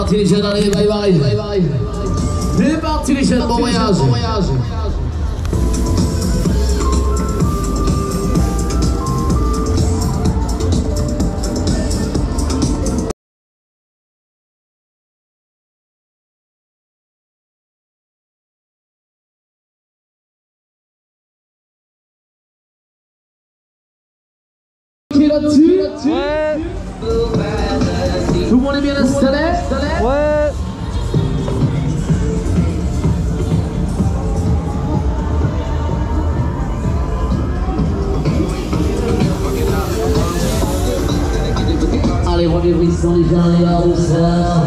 parti les jeunes, allez, bye bye. C'est parti les jeunes, bon voyage. Là-dessus. Ouais. Tout le monde est bien installé? Ouais. Allez, premier brisson, les gens, les gars, douceur.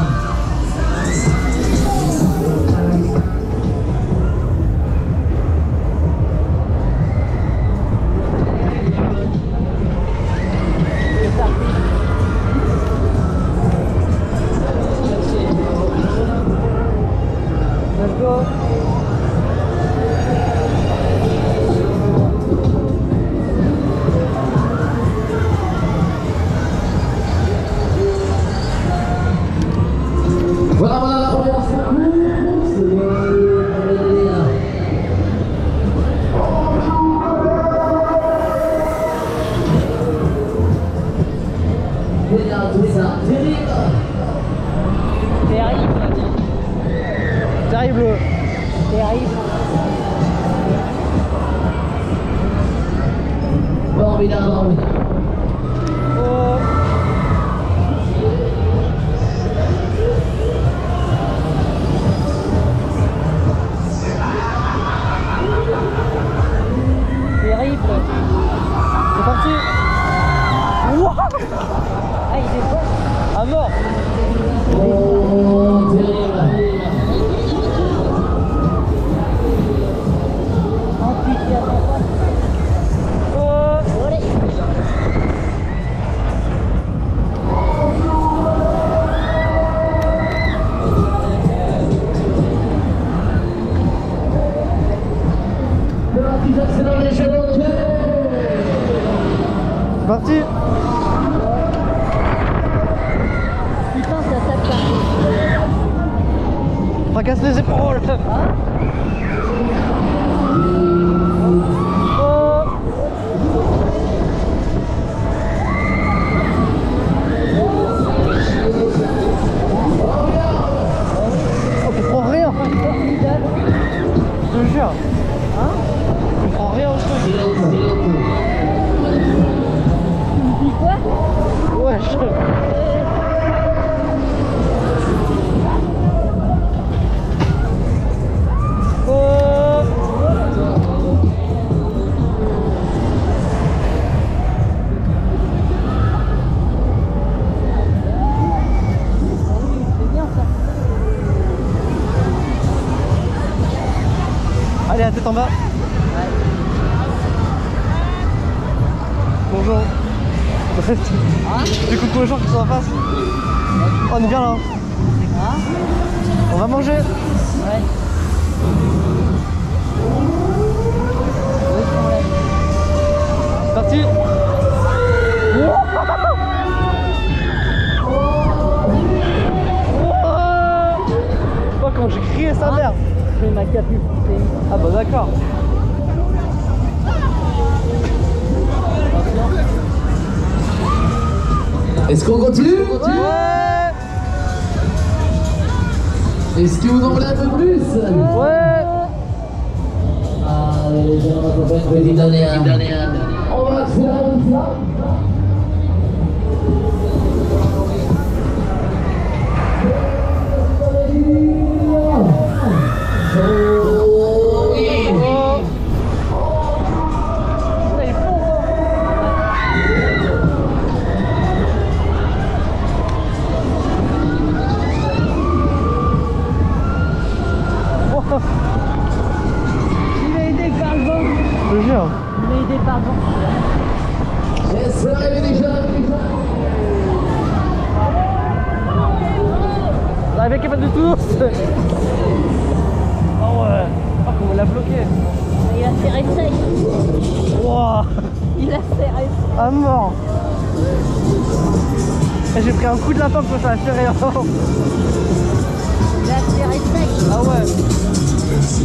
Voilà la première séquence. Regarde tout ça, terrible. Terrible. Formidable. Oh. Terrible. C'est parti. Wow. Ah, il est bon. À mort. Oh, terrible. Ensuite, il y a Oh. Olé. C'est parti. Putain, ça tape pas. Fracasse les épaules. Oh. Oh, tu prends rien. Je te jure. Tu prends rien au truc. Tu me dis quoi? Ouais, Oh. C'est bien ça. Allez, la tête en bas. Bonjour. Du coucou aux gens qui sont en face. Oh, on est bien là. On va manger. Ouais. C'est parti. Oh, comment j'ai crié sa mère. Je fais ma capuche. Ah bah d'accord. Est-ce qu'on continue? Ouais. Est-ce que vous en voulez un peu plus? Ouais. Allez les gens, on va faire une petite dernière. On va faire ça. Il a aidé par le vent. Je te jure. Il a aidé par le vent. J'espère arriver les jeunes. L'arrivée qui est pas du tout. Oh ouais. Oh comment il a bloqué. Il a serré sec. Wow. Il a serré. À mort. J'ai pris un coup de lapin pour ça a fait rien. Il a attiré sec. Ah ouais.